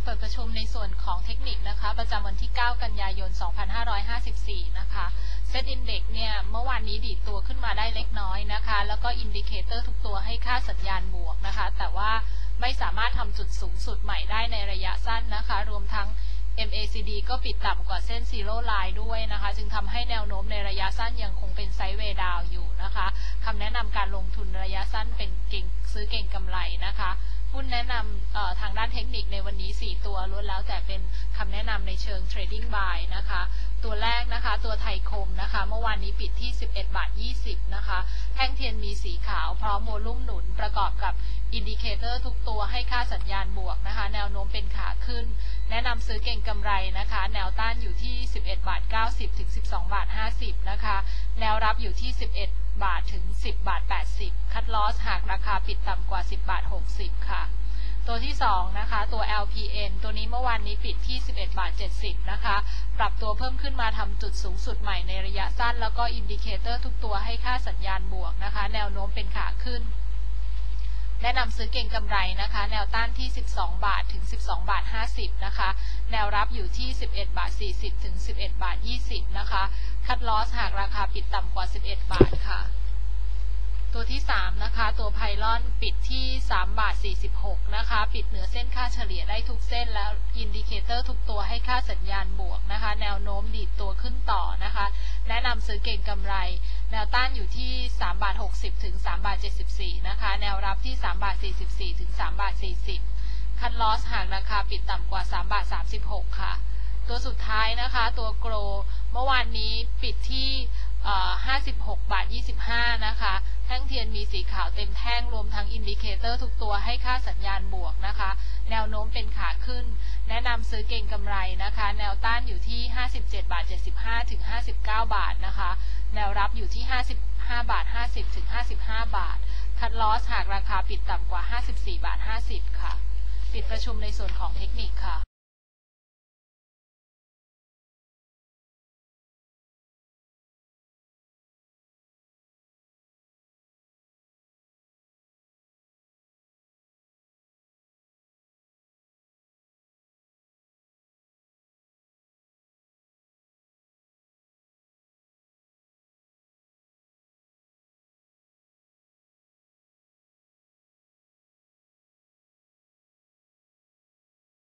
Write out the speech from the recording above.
เปิดประชุมในส่วนของเทคนิคนะคะประจำวันที่ 9 กันยายน 2554 นะคะเซตอินเด็กซ์เนี่ยเมื่อวานนี้ดีดตัวขึ้นมาได้เล็กน้อยนะคะแล้วก็อินดิเคเตอร์ทุกตัวให้ค่าสัญญาณบวกนะคะแต่ว่าไม่สามารถทำจุดสูงสุดใหม่ได้ในระยะสั้นนะคะรวมทั้ง MACD ก็ปิดต่ำกว่าเส้นซีโร่ไลน์ด้วยนะคะจึงทำให้แนวโน้มในระยะสั้นยังคงเป็นไซด์เวย์ดาวอยู่นะคะคำแนะนำการลงทุนระยะสั้นเป็นเก่งซื้อเก่งกำไรนะคะหุ้นแนะนำทางด้านเทคนิคในวันนี้4ตัวล้วนแล้วแต่เป็นคำแนะนำในเชิง trading buy นะคะตัวแรกนะคะตัวไทยคมนะคะเมื่อวานนี้ปิดที่ 11 บาท 20 นะคะแท่งเทียนมีสีขาวพร้อมโวลุ่มหนุนประกอบกับอินดิเคเตอร์ทุกตัวให้ค่าสัญญาณบวกนะคะแนวโน้มเป็นขาขึ้นแนะนำซื้อเก่งกำไรนะคะแนวต้านอยู่ที่ 11 บาท 90 ถึง 12 บาท 50 นะคะแนวรับอยู่ที่ 11 บาท ถึง 10 บาท 80 คัทลอสหากราคาปิดต่ำกว่า 10 บาท 60 ค่ะตัวที่2นะคะตัว LPN ตัวนี้เมื่อวานนี้ปิดที่ 11 บาท 70 นะคะปรับตัวเพิ่มขึ้นมาทำจุดสูงสุดใหม่ในระยะสั้นแล้วก็อินดิเคเตอร์ทุกตัวให้ค่าสัญญาณบวกนะคะแนวโน้มเป็นขาขึ้นแนะนำซื้อเก่งกำไรนะคะแนวต้านที่ 12 บาท ถึง 12 บาท 50 นะคะแนวรับอยู่ที่ 11 บาท 40 ถึง 11 บาท 20 นะคะคัทลอสหากราคาปิดต่ำกว่า 11 บาทค่ะตัวที่3นะคะตัวไพลอนปิดที่ 3 บาท 46 นะคะปิดเหนือเส้นค่าเฉลี่ยได้ทุกเส้นแล้วอินดิเคเตอร์ทุกตัวให้ค่าสัญญาณบวกนะคะแนวโน้มดีดตัวขึ้นต่อนะคะแนะนำซื้อเก่งกำไรแนวต้านอยู่ที่ 3 บาท 60 ถึง 3 บาท 74 นะคะแนวรับที่ 3 บาท 44 ถึง 3 บาท 40 คัทลอสหากราคาปิดต่ำกว่า 3 บาท 36 ค่ะตัวสุดท้ายนะคะตัวโกลเมื่อวานนี้ปิดที่56 บาท 25 นะคะแท่งเทียนมีสีขาวเต็มแท่งรวมทั้งอินดิเคเตอร์ทุกตัวให้ค่าสัญญาณบวกนะคะแนวโน้มเป็นขาขึ้นแนะนำซื้อเก่งกำไรนะคะแนวต้านอยู่ที่ 57 บาท 75 ถึง 59 บาทนะคะแนวรับอยู่ที่ 55 บาท 50 ถึง 55 บาทคัทลอสหากราคาปิดต่ำกว่า 54 บาท 50 ค่ะปิดประชุมในส่วนของเทคนิคค่ะ